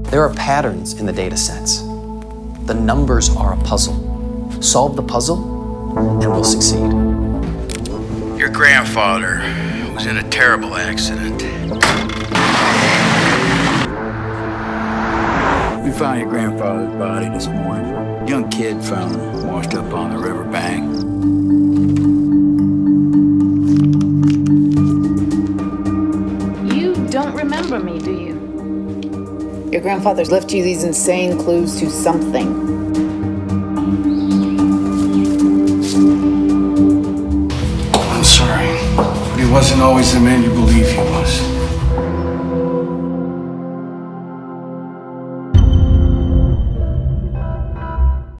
There are patterns in the data sets. The numbers are a puzzle. Solve the puzzle, and we'll succeed. Your grandfather was in a terrible accident. We found your grandfather's body this morning. Young kid found him washed up on the riverbank. You don't remember me, do you? Your grandfather's left you these insane clues to something. I'm sorry, but he wasn't always the man you believed.